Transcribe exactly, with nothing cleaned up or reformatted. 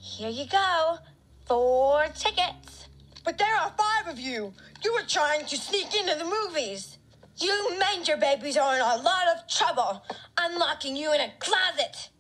Here you go. Four tickets. But there are five of you. You were trying to sneak into the movies. You Manger babies are in a lot of trouble. I'm locking you in a closet.